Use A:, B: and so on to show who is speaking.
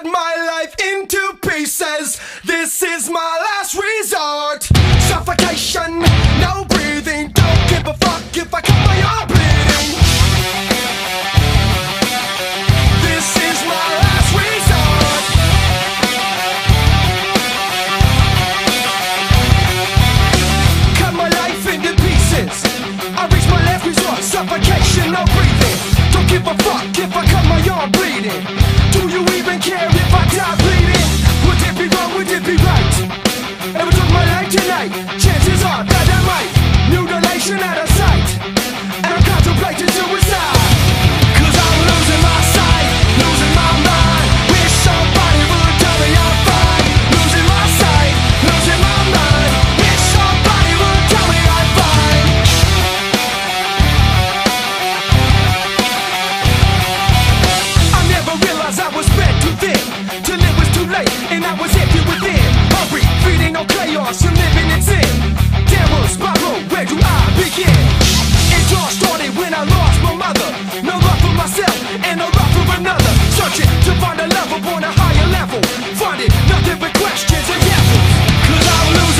A: cut my life into pieces. This is my last resort. Suffocation, no breathing. Don't give a fuck if I cut my arm bleeding. This is my last resort. Cut my life into pieces. I reach my last resort. Suffocation, no breathing. Don't give a fuck if I cut my arm bleeding. Do you even care if I die bleeding? Would it be wrong, would it be right? If I took my life tonight, chances are that I might. Mutilation out of sight, and I'm contemplating suicide. Cause I'm losing my sight, losing my mind. Wish somebody would tell me I'm fine. Losing my sight, losing my mind. Wish somebody would tell me I'm fine. I never realized I was spread too thin, till it was too late and I was empty within. Hungry, feeding on chaos and living in sin. Downward spiral, where do I begin? It all started when I lost my mother. No love for myself and no love for another. Searching to find a love on a higher level. Finding nothing but questions and devils. Cause I'm losing